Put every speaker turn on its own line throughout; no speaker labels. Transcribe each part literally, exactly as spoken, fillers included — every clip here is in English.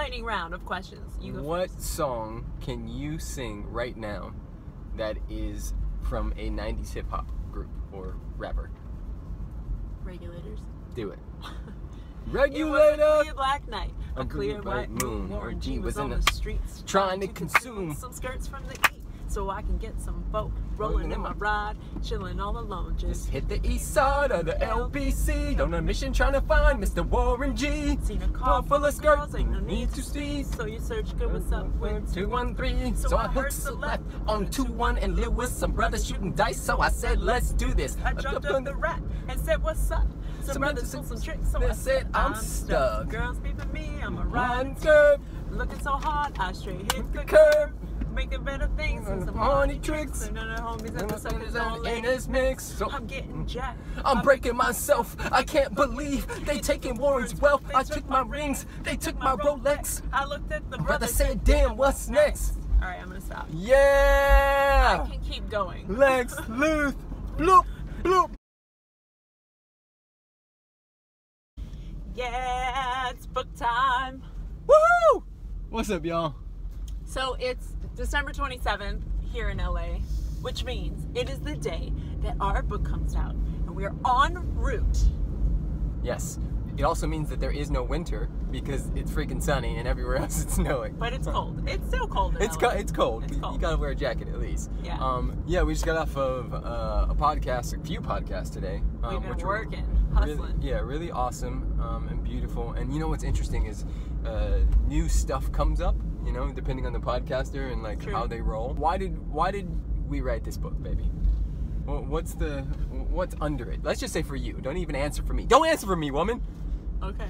lightning round of questions. You go
What
first.
song can you sing right now that is from a nineties hip hop group or rapper?
Regulators.
Do it.
It was
Regulator.
a clear black night, a clear white moon. Warren G was on the streets
trying to consume
some skirts from the heat, so I can get some boat rolling in my ride, chilling all alone. Just
Hit the east side of the L B C on a mission trying to find Mister Warren G.
seen a car
full of skirts,
ain't no
need
need
to
to
see.
see. So you search good, what's up with
two one three. So I hooked the left on two one and Lewis. Some brothers shooting dice, so I said, let's do this.
I jumped up the rat and said, what's up? Some,
Some
brothers
brothers
pulled some tricks, so
they
I
said, I'm stuck.
Girls beeping me, I'm a
Run
riding
curve,
looking so hard, I straight hit the
curve.
curve. Making better things and some
Honey
money
tricks.
tricks. And none of the homies and the suckers all
in
in
this mix. So
I'm getting jacked.
I'm breaking myself. I can't believe they taking Warren's wealth. I took my rings. They took my Rolex.
I looked at the
Brother
brother
said, damn, what's next?
All right, I'm gonna stop.
Yeah.
I can keep going.
Lex Luth. Bloop. Bloop.
Yeah, it's book time.
Woohoo! What's up, y'all?
So it's December twenty-seventh here in L A, which means it is the day that our book comes out, and we are en route.
Yes. It also means that there is no winter because it's freaking sunny and everywhere else it's snowing.
But it's cold. It's still cold in
It's
L A.
co- it's cold.
It's
You-
cold.
You gotta wear a jacket at least.
Yeah.
Um. Yeah. We just got off of uh, a podcast, a few podcasts today. Um,
We've been
which were
working, hustling.
Really, yeah, really awesome um, and beautiful. And you know what's interesting is uh, new stuff comes up. You know, depending on the podcaster and like
True.
how they roll. Why did Why did we write this book, baby? Well, what's the What's under it? Let's just say for you. Don't even answer for me. Don't answer for me, woman.
Okay.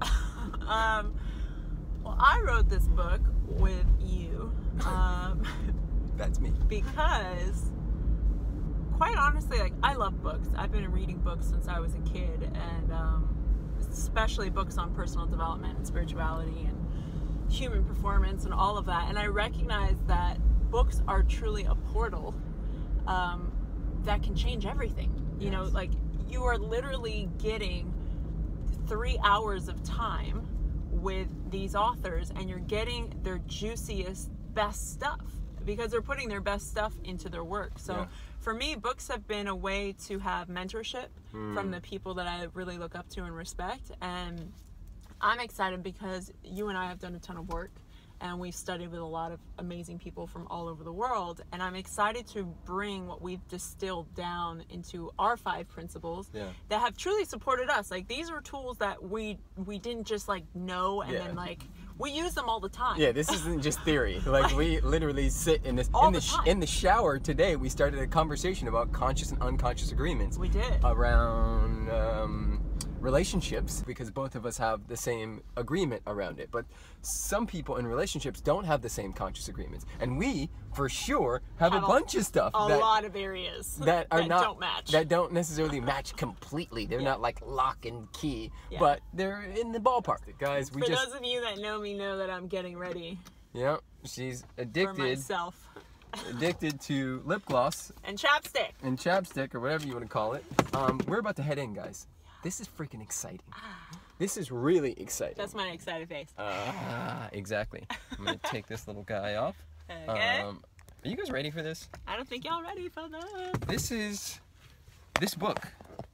um, well, I wrote this book with you um,
That's me.
because, quite honestly, like I love books. I've been reading books since I was a kid, and um, especially books on personal development and spirituality and human performance and all of that. And I recognize that books are truly a portal um, that can change everything. You know,
Yes.
like you are literally getting three hours of time with these authors, and you're getting their juiciest, best stuff because they're putting their best stuff into their work. So
Yeah.
for me, books have been a way to have mentorship
Mm.
from the people that I really look up to and respect. And I'm excited because you and I have done a ton of work, and we've studied with a lot of amazing people from all over the world. And I'm excited to bring what we've distilled down into our five principles
Yeah.
that have truly supported us. Like, these are tools that we we didn't just like know and
Yeah.
then like we use them all the time.
Yeah, this isn't just theory. Like we literally sit in this
All
in the,
the
sh-
time.
in the shower today. We started a conversation about conscious and unconscious agreements
We did.
around um, relationships because both of us have the same agreement around it. But some people in relationships don't have the same conscious agreements, and we for sure have,
Have
a
a-
bunch of stuff
a
that
lot of areas
that are not
don't match.
that don't necessarily match completely. They're
Yeah.
not like lock and key,
Yeah.
but they're in the ballpark, guys. We
For
just
those of you that know me know that I'm getting ready
yeah. She's
for
addicted.
myself.
addicted to lip gloss
And chapstick.
and chapstick or whatever you want to call it. Um, we're about to head in, guys. This is freaking exciting. This is really exciting.
That's my excited face.
Ah, exactly. I'm gonna take this little guy off.
Okay.
Um, are you guys ready for this?
I don't think y'all ready for this.
This is this book.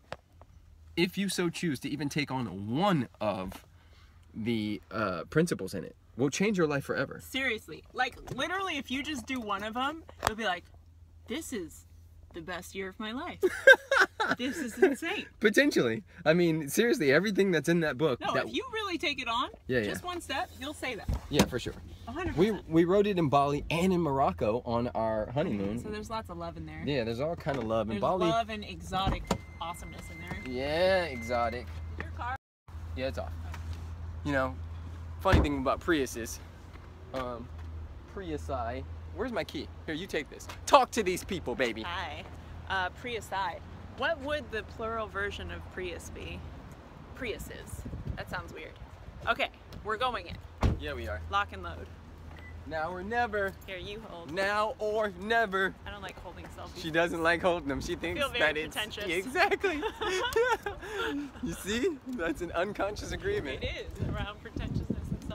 If you so choose to even take on one of the uh, principles in it, will change your life forever.
Seriously. Like, literally, if you just do one of them, you'll be like, this is the best year of my life. This is insane.
Potentially. I mean, seriously, everything that's in that book.
No,
that,
if you really take it on,
Yeah,
just
yeah.
one step, you'll say that.
yeah, for sure.
one hundred
We
percent.
we wrote it in Bali and in Morocco on our honeymoon.
So there's lots of love in there.
Yeah, there's all kind of love in
There's
Bali.
love and exotic awesomeness in there.
Yeah, exotic.
Your car.
Yeah, it's off. You know, funny thing about Priuses, um, Priusi. Where's my key? Here, you take this. Talk to these people, baby.
Hi. Uh, Priusi. What would the plural version of Prius be? Priuses. That sounds weird. Okay, we're going in.
Yeah, we are.
Lock and load.
Now or never.
Here, you hold.
Now or never.
I don't like holding selfies.
She doesn't like holding them. She thinks
feel very
that it's
pretentious.
Yeah, exactly. You see? That's an unconscious agreement.
It is around pretentiousness and selfishness.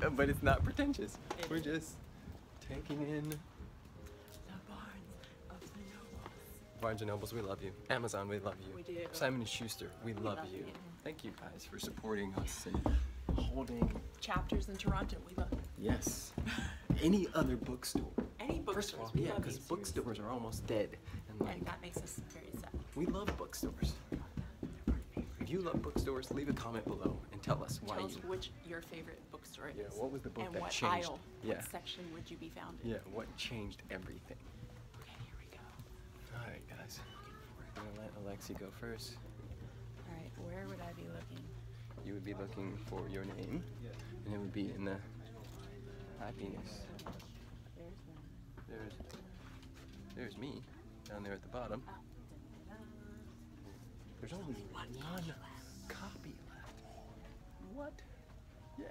But it's not pretentious.
It
We're
is.
just taking in
The Barnes of the Nobles.
Barnes and Nobles, we love you. Amazon, we love you.
We do.
Simon and Schuster, we,
We
love,
love
you.
you.
Thank you guys for supporting us and holding.
Chapters in Toronto, we love you.
Yes. Any other bookstore.
Any bookstores,
First of all,
we
yeah,
love
because
you,
bookstores are almost dead. And like,
And that makes us very sad.
we love bookstores. If you love bookstores, leave a comment below and tell us why
Tell us
you.
which your favorite bookstore is.
Yeah, what was the book
and
that
what
changed?
aisle,
Yeah.
what section would you be found in?
Yeah, what changed everything?
Okay, here we go.
All right, guys. I'm gonna let Alexi go first.
All right, where would I be looking?
You would be looking for your name, and it would be in the happiness.
There's one.
There's, there's me down there at the bottom.
Oh.
There's only one copy left. What? Yeah.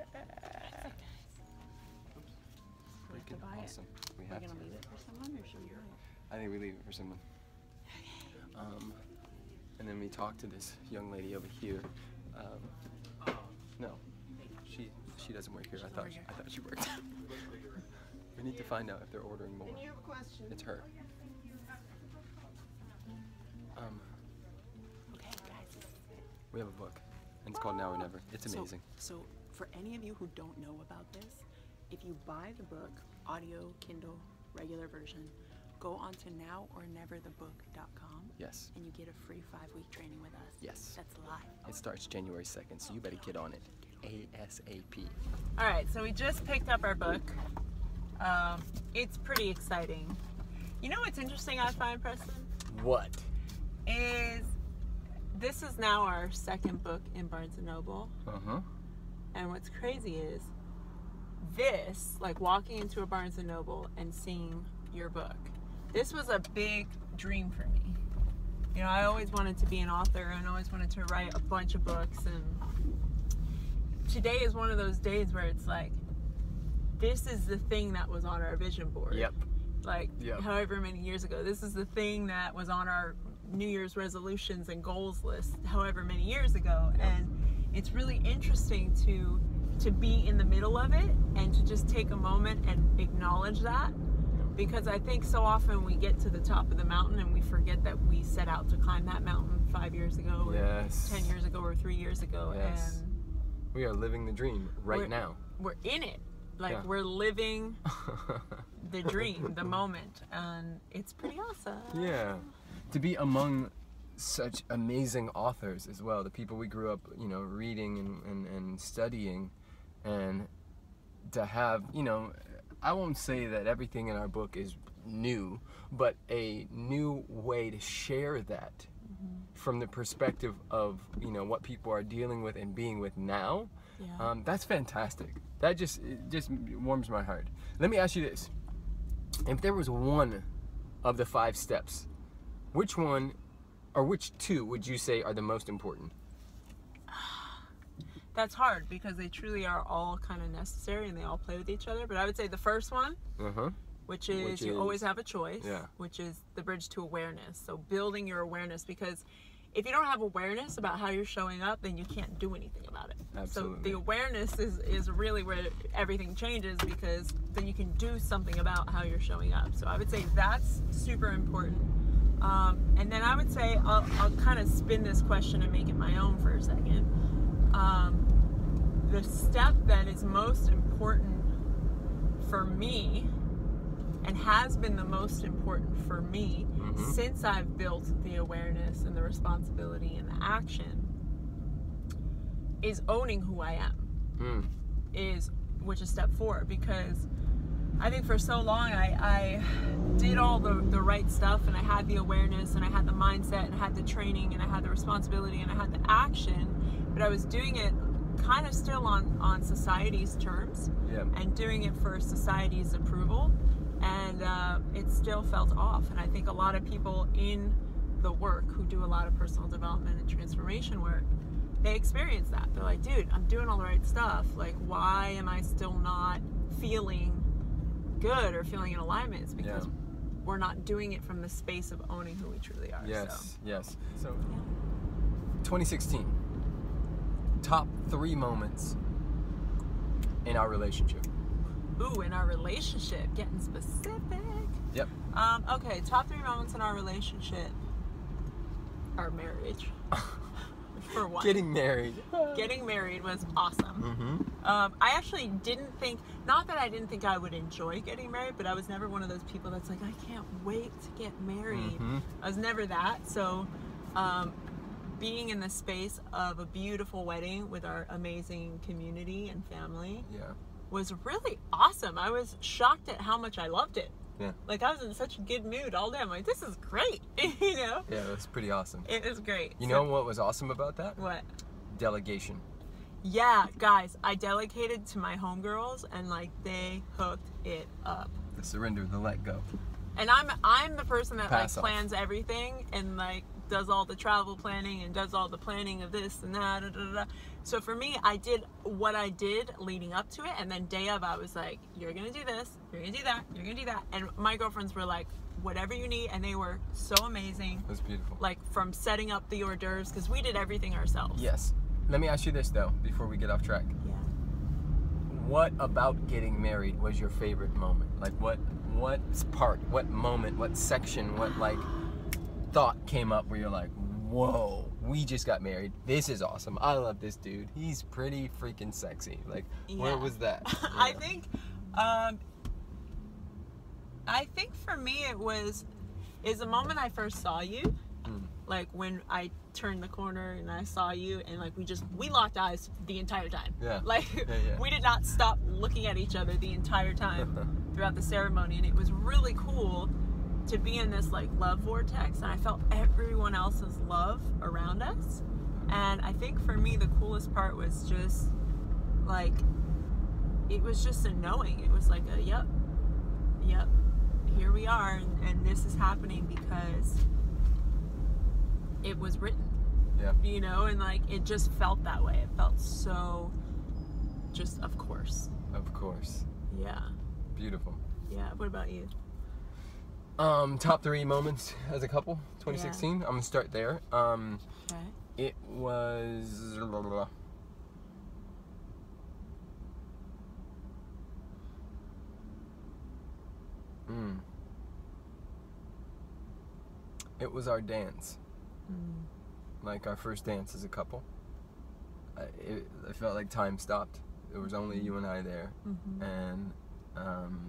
We have to
Freaking
buy it.
awesome. We
We're
have
gonna
to.
leave it for someone, or should we buy it?
I think we leave it for someone. Um, and then we talk to this young lady over here. Um, no, she she doesn't work here. I thought she, I thought she worked. We need to find out if they're ordering more.
You have a question?
It's her. Um,
Okay, guys.
we have a book, and it's called Now or Never. It's
So-
amazing.
So, for any of you who don't know about this, if you buy the book, audio, Kindle, regular version, go on to now or never the book dot com
Yes.
and you get a free five-week training with us.
Yes.
That's live.
It starts January second, so you better get on it. ASAP.
All right, so we just picked up our book. Um, it's pretty exciting. You know what's interesting I find, Preston?
What?
Is this is now our second book in Barnes and Noble.
Uh-huh.
And what's crazy is this, like walking into a Barnes and Noble and seeing your book, this was a big dream for me. You know, I always wanted to be an author and always wanted to write a bunch of books, and today is one of those days where it's like, this is the thing that was on our vision board.
Yep.
Like,
Yep.
however many years ago. This is the thing that was on our New Year's resolutions and goals list however many years ago.
Yep.
And it's really interesting to to be in the middle of it and to just take a moment and acknowledge that, because I think so often we get to the top of the mountain and we forget that we set out to climb that mountain five years ago or
Yes.
ten years ago or three years ago.
Yes.
And
We are living the dream right
we're,
now.
we're in it. Like,
Yeah.
we're living the dream, the moment, and it's pretty awesome.
Yeah. To be among such amazing authors as well, the people we grew up, you know, reading and, and, and studying, and to have, you know, I won't say that everything in our book is new, but a new way to share that mm-hmm. from the perspective of, you know, what people are dealing with and being with now.
Yeah.
Um, that's fantastic. That just it just warms my heart. Let me ask you this. If there was one of the five steps, which one or which two would you say are the most important?
That's hard because they truly are all kind of necessary and they all play with each other. But I would say the first one,
Uh-huh.
which is
Which
you
is-
always have a choice,
Yeah.
which is the bridge to awareness. So building your awareness, because if you don't have awareness about how you're showing up, then you can't do anything about it.
Absolutely.
So the awareness is, is really where everything changes, because then you can do something about how you're showing up. So I would say that's super important. Um, and then I would say I'll, I'll kind of spin this question and make it my own for a second. Um, the step that is most important for me and has been the most important for me
Mm-hmm.
since I've built the awareness and the responsibility and the action is owning who I am.
Mm.
Is which is step four, because I think for so long I, I did all the, the right stuff, and I had the awareness and I had the mindset and I had the training and I had the responsibility and I had the action, but I was doing it kind of still on, on society's terms
Yeah.
and doing it for society's approval, and uh, it still felt off. And I think a lot of people in the work who do a lot of personal development and transformation work, they experience that. They're like, dude, I'm doing all the right stuff. Like, why am I still not feeling good or feeling in alignment? It's because
Yeah.
we're not doing it from the space of owning who we truly are.
Yes,
So,
yes. So,
yeah.
twenty sixteen, top three moments in our relationship.
Ooh, in our relationship, getting specific.
Yep.
Um, okay, top three moments in our relationship. Our marriage. For one.
Getting married.
Getting married was awesome.
Mm-hmm.
Um, I actually didn't think, not that I didn't think I would enjoy getting married, but I was never one of those people that's like, I can't wait to get married.
Mm-hmm.
I was never that. So, um, being in the space of a beautiful wedding with our amazing community and family
Yeah.
was really awesome. I was shocked at how much I loved it.
Yeah.
Like, I was in such a good mood all day. I'm like, this is great. You know?
Yeah, that's pretty awesome.
It was great.
You
So-
know what was awesome about that?
What?
Delegation.
Yeah, guys, I delegated to my homegirls and like they hooked it up.
The surrender, the let go.
And I'm I'm the person that
Pass
like
off.
plans everything and like does all the travel planning and does all the planning of this and that. Da, da, da. So for me, I did what I did leading up to it, and then day of I was like, you're gonna do this, you're gonna do that, you're gonna do that. And my girlfriends were like, whatever you need, and they were so amazing.
It was beautiful.
Like from setting up the hors d'oeuvres, because we did everything ourselves.
Yes. Let me ask you this though, before we get off track.
Yeah.
What about getting married was your favorite moment? Like what what part, what moment, what section, what like thought came up where you're like, whoa, we just got married. This is awesome. I love this dude. He's pretty freaking sexy. Like, where
Yeah.
was that?
I
Yeah.
think, um, I think for me it was, is the moment I first saw you,
Mm.
like when I turned the corner and I saw you, and like we just, we locked eyes the entire time.
Yeah.
Like,
Yeah, yeah.
we did not stop looking at each other the entire time throughout the ceremony, and it was really cool to be in this like love vortex, and I felt everyone else's love around us. And I think for me the coolest part was just like, it was just a knowing. It was like a yep, yep, here we are, and, and this is happening because it was written.
Yeah.
You know, and like it just felt that way. It felt so just of course.
Of course.
Yeah.
Beautiful.
Yeah. What about you?
Um, top three moments as a couple, twenty sixteen. I'm gonna start there. Um,
Okay.
it was. Mm. It was our dance,
Mm.
like our first dance as a couple. I, it, I felt like time stopped. There was only you and I there,
Mhm.
and um,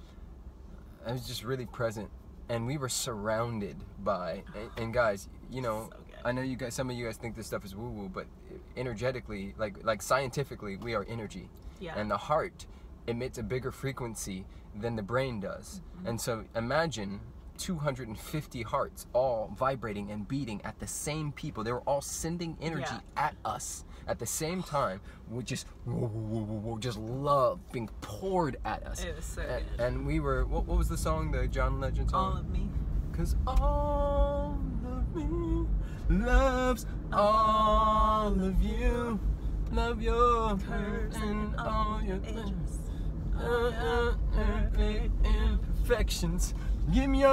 I was just really present, and we were surrounded by. And, and guys, you know,
So good.
I know you guys. Some of you guys think this stuff is woo-woo, but energetically, like like scientifically, we are energy,
Yeah.
and the heart emits a bigger frequency than the brain does.
Mm-hmm.
And so imagine two hundred fifty hearts all vibrating and beating at the same people. They were all sending energy
Yeah.
at us at the same time, with just whoa, whoa, whoa, whoa, just love being poured at us.
It was so
and,
good.
and we were, what, what was the song, the John Legend song?
All of me.
Cause all of me loves all of you. Love your curves and all your
edges.
uh, uh, perfect imperfections. Give me your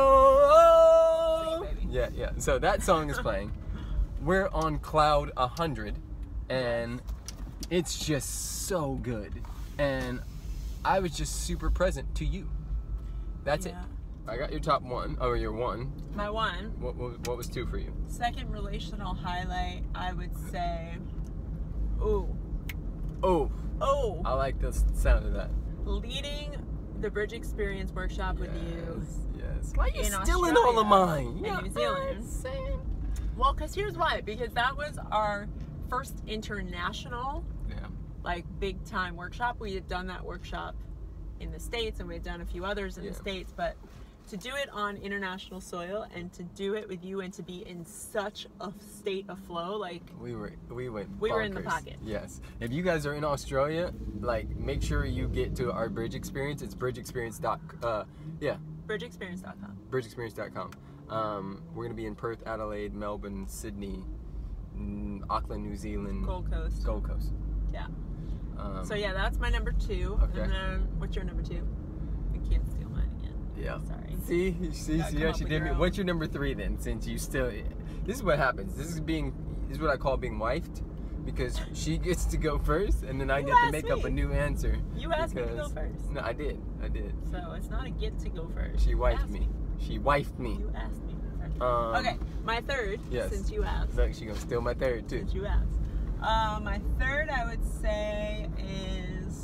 all.
Sing it, baby.
Yeah, yeah. So that song is playing. We're on cloud a hundred, and it's just so good. And I was just super present to you. That's
Yeah.
it. I got your top one, or your one.
My one.
What, what, what was two for you?
Second relational highlight, I would say, ooh,
Oh,
oh,
I like the sound of that.
leading the Bridge Experience workshop with you
Yes. Why are you
in
stealing all of
Australia
mine?
and
Yeah,
New Zealand.
same.
Well, because here's why. Because that was our first international,
Yeah.
like, big time workshop. We had done that workshop in the States, and we had done a few others in
Yeah.
the States, but to do it on international soil and to do it with you and to be in such a state of flow, like,
We were we went
We were in the
bonkers.
pocket.
Yes. If you guys are in Australia, like make sure you get to our Bridge Experience. It's bridge experience dot uh yeah,
bridge experience dot com.
bridge experience dot com. Um, we're gonna be in Perth, Adelaide, Melbourne, Sydney, mm, Auckland, New Zealand,
Gold Coast.
Gold Coast.
Yeah.
Um,
So yeah, that's my number two.
Okay.
And then what's your number two? I can't steal mine again.
Yeah.
Sorry.
See, you see,
Gotta
see
come
how
up
she
with
did
your
me.
own.
What's your number three then? Since you still, this is what happens. This is being, this is what I call being wifed. because she gets to go first, and then I
You
get to
asked
make up
me.
a new answer.
You asked me to go
because-
first.
No, I did. I did.
So it's not a get to go first.
She
You
wifed
asked
me. She wifed me.
You asked me first.
Um,
Okay, my third,
yes.
since you asked.
Look, she gonna steal my third too.
Since you asked. Uh, my third, I would say, is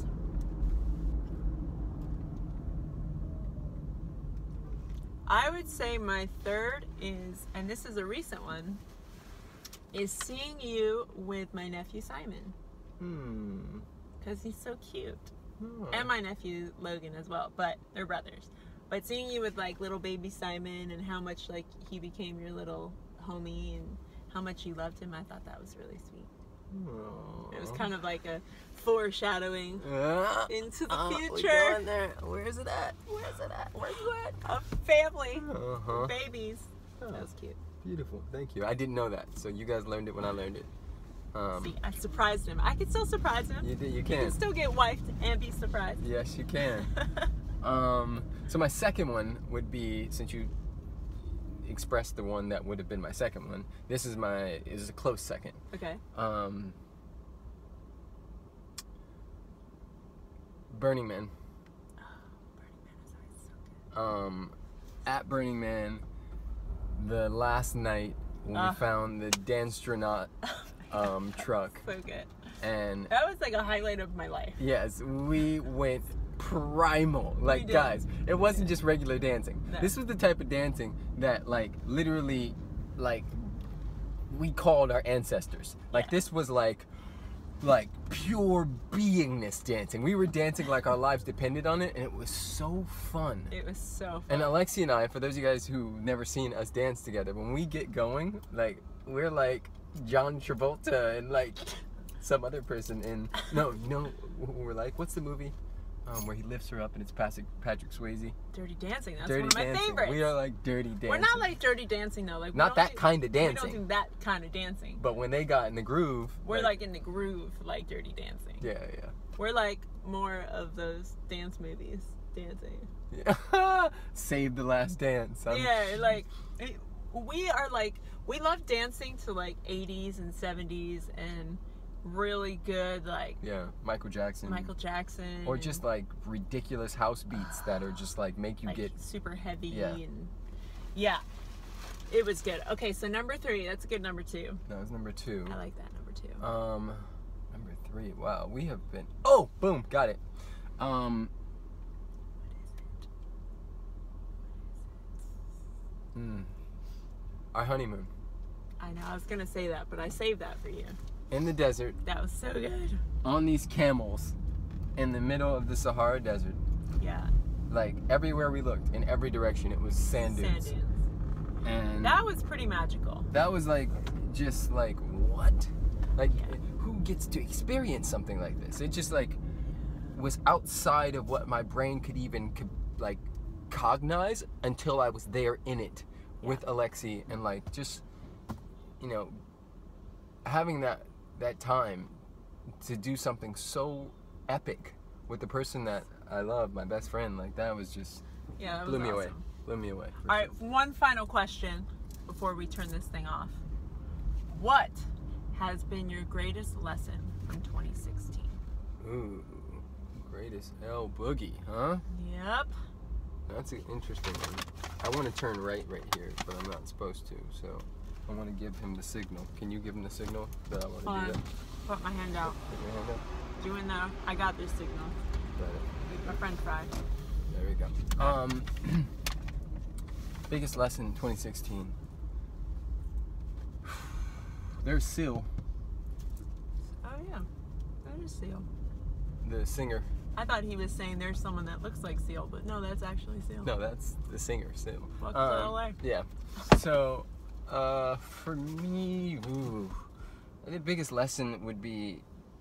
I would say my third is, and this is a recent one, is seeing you with my nephew Simon.
Hmm.
Because he's so cute.
Oh.
And my nephew Logan as well, but they're brothers. But seeing you with like little baby Simon and how much like he became your little homie and how much you loved him, I thought that was really sweet.
Oh.
It was kind of like a foreshadowing
Uh,
into the
uh, we
future.
going there. Where is it at? Where is it at?
Where you at? A family.
Uh-huh.
Babies.
Oh.
That was cute.
Beautiful. Thank you. I didn't know that, so you guys learned it when I learned it. Um,
See, I surprised him. I can still surprise him.
you did. You
You
can.
can still get wifed and be surprised.
Yes, you can. um, so my second one would be, since you expressed the one that would have been my second one, this is my is a close second.
Okay.
Um, Burning Man.
Oh, Burning Man is always so good.
Um, at Burning Man, the last night when
Ah.
we found the Danstronaut um, truck,
So good.
and
That was like a highlight of my life.
yes, we went primal. Like,
did.
guys, it wasn't just regular dancing.
No.
This was the type of dancing that, like, literally, like, we called our ancestors. Like,
Yeah.
this was like, like pure beingness dancing. We were dancing like our lives depended on it, and it was so fun.
It was so fun.
And Alexi and I, for those of you guys who've never seen us dance together, when we get going, like, we're like John Travolta and like some other person in, no, you know, we're like, what's the movie um, where he lifts her up and it's Patrick, Patrick Swayze?
Dirty Dancing. That's
Dirty
one of my
Dancing.
favorites.
We are like Dirty Dancing.
We're not like Dirty Dancing though. Like we
Not
don't
that
do-
kind of
We
dancing.
don't do that kind of dancing.
But when they got in the groove,
We're like, in the groove, like Dirty Dancing.
yeah, yeah.
We're like more of those dance movies dancing.
Yeah. Save the Last Dance. I'm-
Yeah, like it, we are like we love dancing to like eighties and seventies and really good like
Yeah, Michael Jackson.
Michael Jackson
Or just like ridiculous house beats that are just like make you
like
get.
super heavy
Yeah.
and yeah, it was good. Okay, so number three, that's a good number two.
That was number two.
I like that number two.
Um, number three. Wow, we have been. Oh, boom, got it. Um. Mm, our honeymoon
I know I was gonna say that, but I saved that for you.
in the desert
That was so good.
on these camels in the middle of the Sahara Desert.
Yeah,
Like everywhere we looked, in every direction, it was sand
sand
dunes.
dunes.
And
That was pretty magical.
that was like just like what? Like
Yeah.
who gets to experience something like this? It just like was outside of what my brain could even co- like cognize until I was there in it with Alexi, and like just you know having that that time to do something so epic with the person that I love, my best friend. Like that was just
Yeah, that was
blew me away.
awesome.
Blew me away. for
All right,
sure.
one final question before we turn this thing off. What has been your greatest lesson from twenty sixteen?
Ooh, greatest L boogie, huh?
Yep.
That's an interesting one. I want to turn right right here, but I'm not supposed to, so I want to give him the signal. Can you give him the signal that I want to
Hold
do
on.
that?
Put my hand out.
Put your hand up.
Doing the, I got this signal.
Got it.
My friend fried.
There we go. Um, biggest lesson twenty sixteen. There's Seal,
Oh yeah, that is Seal.
the singer.
I thought he was saying there's someone that looks like Seal, but no, that's actually Seal.
No, that's the singer, Seal.
Welcome to L A.
Yeah. So, uh, for me, ooh, the biggest lesson would be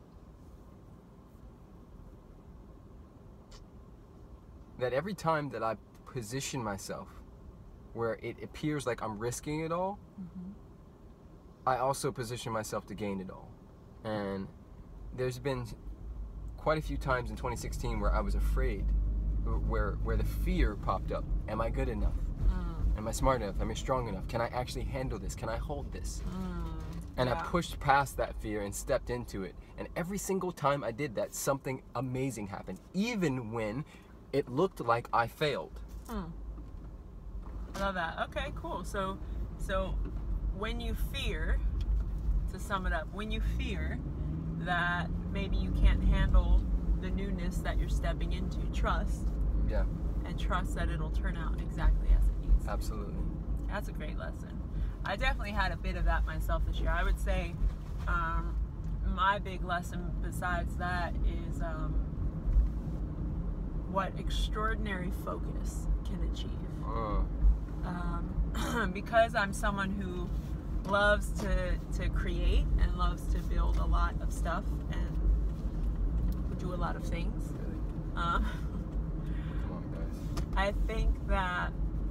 that every time that I position myself where it appears like I'm risking it all,
Mm-hmm.
I also position myself to gain it all. And there's been quite a few times in twenty sixteen where I was afraid, where where the fear popped up. Am I good enough?
Mm,
Am I smart enough? Am I strong enough? Can I actually handle this? Can I hold this?
mm.
And
Yeah.
I pushed past that fear and stepped into it. And every single time I did that, something amazing happened, even when it looked like I failed.
Hmm. I love that. Okay, cool. So, so when you fear, to sum it up, when you fear that maybe you can't handle the newness that you're stepping into, trust.
Yeah.
And trust that it'll turn out exactly as it needs to.
Absolutely.
That's a great lesson. I definitely had a bit of that myself this year. I would say um, my big lesson besides that is um, what extraordinary focus can achieve.
Uh.
Um, because I'm someone who loves to, to create and loves to build a lot of stuff and do a lot of things.
Really?
Uh,
Come on, guys.
I think that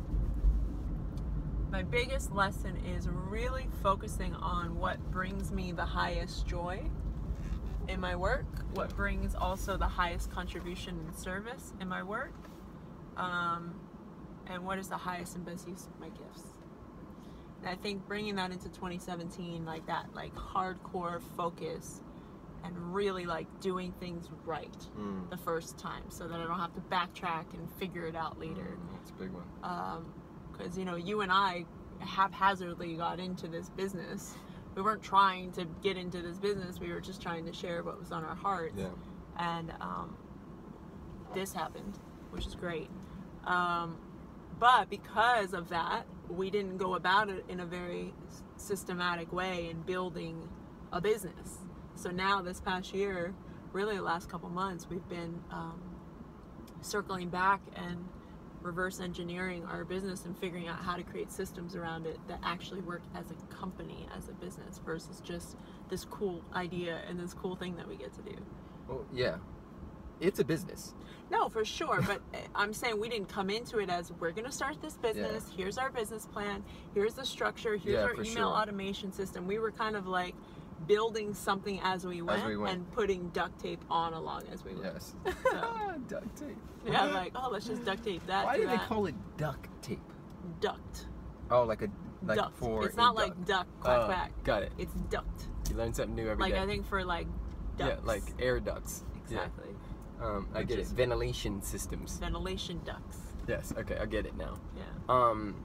my biggest lesson is really focusing on what brings me the highest joy in my work, what brings also the highest contribution and service in my work, um, and what is the highest and best use of my gifts. And I think bringing that into twenty seventeen, like that, like hardcore focus and really like doing things right
Mm.
the first time so that I don't have to backtrack and figure it out later.
Mm, that's a big one.
Um, because you know, you and I haphazardly got into this business. We weren't trying to get into this business. We were just trying to share what was on our hearts.
Yeah.
And um, this happened, which is great. Um, but because of that, we didn't go about it in a very systematic way in building a business. So now this past year, really the last couple months, we've been um, circling back and reverse engineering our business and figuring out how to create systems around it that actually work as a company, as a business, versus just this cool idea and this cool thing that we get to do.
Well, yeah. It's a business.
No, for sure. But I'm saying we didn't come into it as we're going to start this business.
Yeah.
Here's our business plan. Here's the structure. Here's
Yeah,
our
for
email
sure.
automation system. We were kind of like building something as we went,
As we went.
and putting duct tape on along as we went.
Yes.
So,
Duct tape.
yeah, like, oh, let's just duct tape that
Why
to
do they
that.
call it duct tape?
Duct.
Oh, like a like
duct.
for
It's
a
not
duck.
like duck, quack,
Oh,
quack.
got it.
It's duct.
You learn something new every day.
Like, I think for like ducks.
Yeah, like air ducts.
Exactly.
Yeah. Um, I
Which
get it.
is-
Ventilation systems.
Ventilation ducts.
Yes. Okay, I get it now.
Yeah.
Um.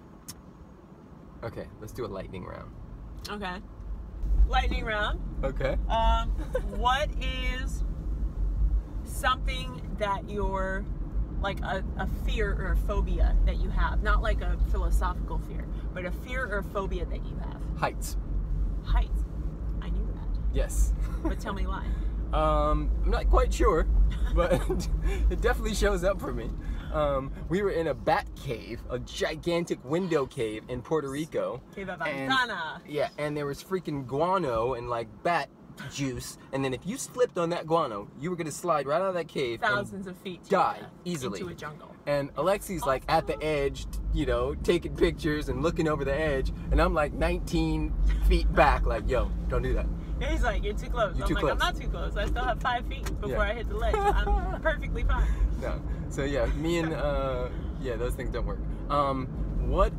Okay, let's do a lightning round.
Okay. Lightning round.
Okay.
Um, what is something that you're, like a, a fear or a phobia that you have? Not like a philosophical fear, but a fear or a phobia that you have.
Heights.
Heights. I knew that.
Yes.
But tell me why.
Um, I'm not quite sure, but it definitely shows up for me. Um, we were in a bat cave, a gigantic window cave in Puerto Rico.
Cave of
and-
Ventana.
Yeah, and there was freaking guano and like bat juice, and then if you slipped on that guano, you were gonna slide right out of that cave
Thousands of feet. To
die
your death
easily.
Into a jungle.
and Alexi's like at the edge, you know, taking pictures and looking over the edge, and I'm like nineteen feet back, like, yo, don't do that.
And he's like, you're too close.
You're
I'm
too
like,
close.
I'm not too close. I still have five feet before
Yeah.
I hit the ledge. I'm perfectly fine.
No. So yeah, me and uh, yeah, those things don't work. Um, what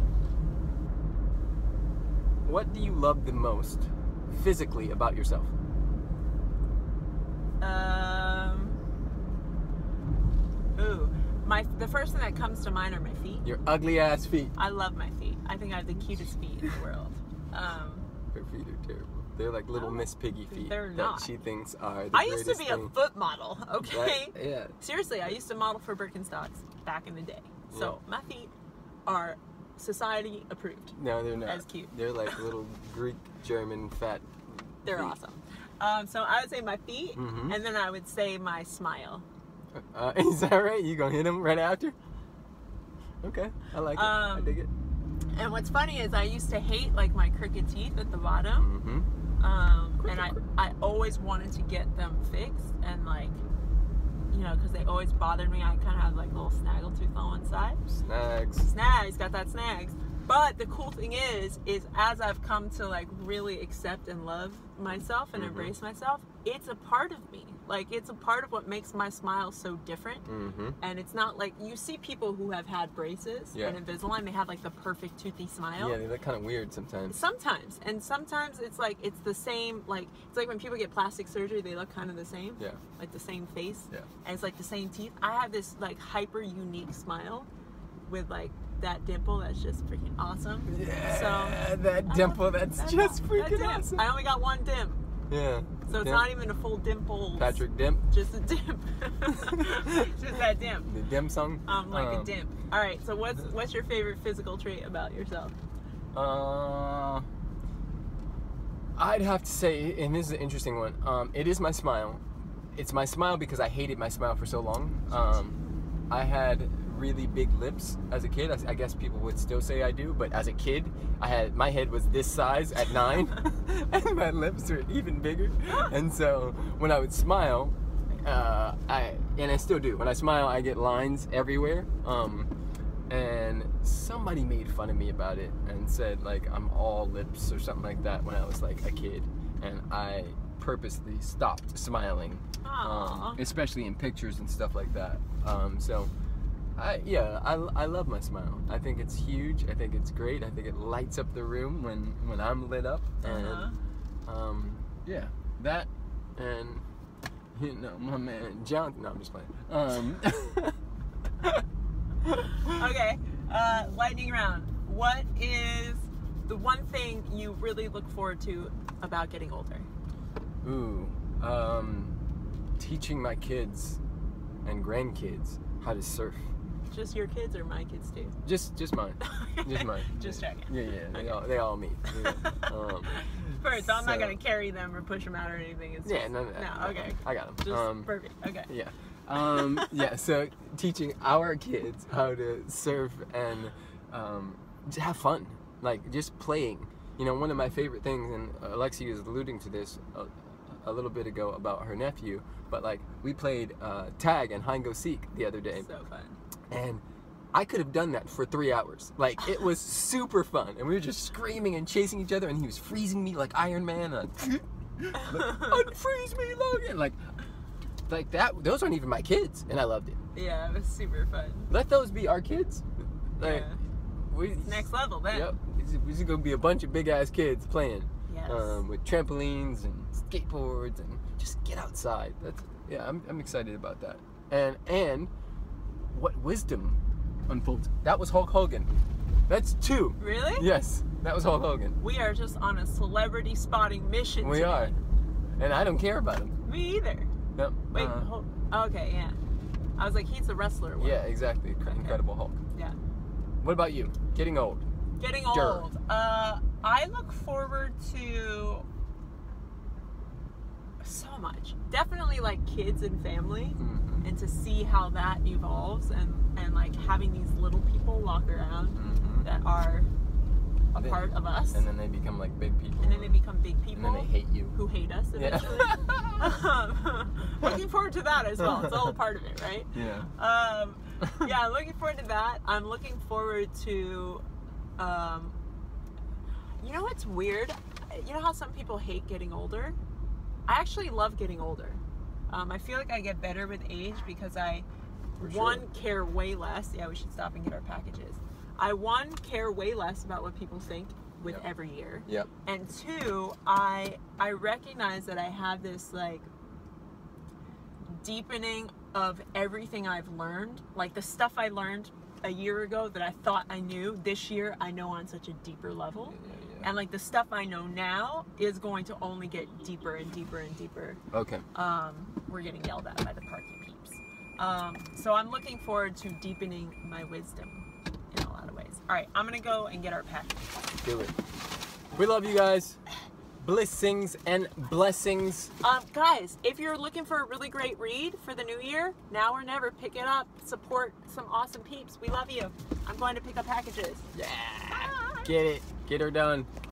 what do you love the most physically about yourself?
Um. Ooh, my the first thing that comes to mind are my feet.
Your ugly ass feet.
I love my feet. I think I have the cutest feet in the world. Um,
Her feet are terrible. They're like little
Oh,
Miss Piggy feet
they're
that
not.
she thinks are the
I used to
greatest
be
thing.
a foot model. Okay.
Right? Yeah.
Seriously, I used to model for Birkenstocks back in the day. So my feet are society approved.
No, they're not.
As cute.
They're like little Greek, German, fat.
They're
feet.
awesome. Um, so I would say my feet,
Mhm.
and then I would say my smile.
Uh, is that right? You gonna hit them right after? Okay, I like it. I
Um,
dig it.
And what's funny is I used to hate like my crooked teeth at the bottom.
Mm-hmm.
Um,
Crooked,
and I,
crooked.
I always wanted to get them fixed, and like, you know, because they always bothered me. I kind of had like a little snaggle tooth on one side.
Snags.
Snags, got that snags. But the cool thing is, is as I've come to like really accept and love myself and
Mhm.
embrace myself, it's a part of me. Like, it's a part of what makes my smile so different.
Mm-hmm.
And it's not like, you see people who have had braces
Yeah.
and Invisalign, they have like the perfect toothy smile.
Yeah, they look kind of weird sometimes.
Sometimes. And sometimes it's like, it's the same, like, it's like when people get plastic surgery, they look kind of the same.
Yeah.
Like the same face.
Yeah.
And it's like the same teeth. I have this like hyper unique smile with like that dimple that's just freaking awesome.
Yeah,
so,
that dimple,
love,
that's
that,
just
that
freaking
dim.
awesome.
I only got one dim.
Yeah.
So it's
Dimp.
not even a full dimple.
Patrick Dimp.
Just a dimp. Just that dimp.
The Dimp song.
Um, like
um,
a dimp. All right. So what's what's your favorite physical trait about yourself?
Uh, I'd have to say, and this is an interesting one. Um, it is my smile. It's my smile because I hated my smile for so long. Um, I had really big lips as a kid. I, I guess people would still say I do, but as a kid, I had my head was this size at nine, and my lips were even bigger. And so when I would smile, uh, I and I still do. When I smile, I get lines everywhere. Um, and somebody made fun of me about it and said like I'm all lips or something like that when I was like a kid, and I purposely stopped smiling, um, especially in pictures and stuff like that. Um, so. I, yeah, I, I love my smile. I think it's huge. I think it's great. I think it lights up the room when, when I'm lit up. And,
Uh-huh.
um, yeah, that and, you know, my man, John, no, I'm just playing. Um,
Okay, uh, lightning round. What is the one thing you really look forward to about getting older?
ooh, um, teaching my kids and grandkids how to surf.
Just your kids or my kids too?
Just, just mine. Just mine.
Just checking.
Yeah, yeah. They
Okay.
all, they all meet. Yeah. Um,
First, so I'm not
so-
gonna carry them or push them out or anything. It's
yeah,
just,
no, no,
no, okay.
I got them.
Just
um,
perfect. Okay.
Yeah. Um, yeah, so teaching our kids how to surf and um, just have fun, like just playing. You know, one of my favorite things, and Alexi was alluding to this a, a little bit ago about her nephew, but like we played uh, tag and hide and go seek the other day.
So fun.
And I could have done that for three hours. Like, it was super fun. And we were just screaming and chasing each other, and he was freezing me like Iron Man. And unfreeze me, Logan! Like, like that, those aren't even my kids, and I loved it.
Yeah, it was super fun.
Let those be our kids. Like,
Yeah.
we,
Next level then.
Yep. We're just gonna be a bunch of big-ass kids playing.
Yes.
Um, with trampolines and skateboards, and just get outside. That's, yeah, I'm, I'm excited about that. And, and, what wisdom unfolds. That was Hulk Hogan. That's two.
Really?
Yes, that was Hulk Hogan.
We are just on a celebrity spotting mission
We
today.
are. And I don't care about him.
Me either.
Yep.
Wait,
uh,
hold, okay, yeah. I was like, he's a wrestler. One.
Yeah, exactly. Incre- Incredible Hulk.
Yeah.
What about you? Getting old.
Getting
Dur.
old. Uh, I look forward to so much. Definitely like kids and family,
Mm-hmm.
and to see how that evolves, and and like having these little people walk around
Mm-hmm.
that are a
Then-
part of us,
And then they become like big people.
and then they become big people
And then they hate you.
who hate us
Yeah.
eventually. um, looking forward to that as well. It's all a part of it, right?
Yeah.
Um, yeah, looking forward to that. I'm looking forward to, um, you know what's weird? You know how some people hate getting older? I actually love getting older. Um, I feel like I get better with age because I,
For sure.
one, care way less. Yeah, we should stop and get our packages. I, one, care way less about what people think with
Yep.
every year.
Yep.
And two, I I recognize that I have this like deepening of everything I've learned. Like the stuff I learned a year ago that I thought I knew, this year I know on such a deeper level.
Yeah, yeah.
And like the stuff I know now is going to only get deeper and deeper and deeper.
Okay.
Um, we're getting yelled at by the parking peeps. Um, so I'm looking forward to deepening my wisdom in a lot of ways. All right, I'm gonna go and get our package.
Do it. We love you guys. Blessings and blessings.
Um, guys, if you're looking for a really great read for the new year, now or never, pick it up. Support some awesome peeps. We love you. I'm going to pick up packages.
Yeah.
Bye.
Get it. Get her done.